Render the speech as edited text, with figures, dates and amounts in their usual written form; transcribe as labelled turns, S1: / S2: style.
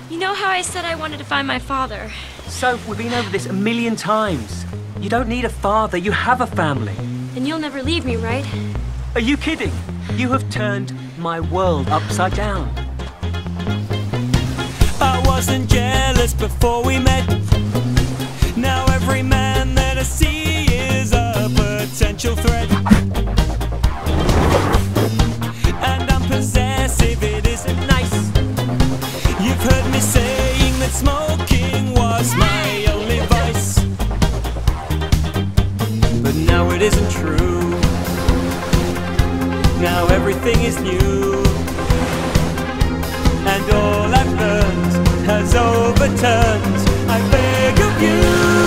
S1: You know how I said I wanted to find my father?
S2: Soph, we've been over this a million times. You don't need a father, you have a family.
S1: And you'll never leave me, right?
S2: Are you kidding? You have turned my world upside down.
S3: I wasn't jealous before we met. Now every man that I see is a potential threat. And I'm possessive, it isn't nice. You've heard me saying that smoking was my only vice. But now it isn't true. Now everything is new. And all I've learned has overturned. I beg of you.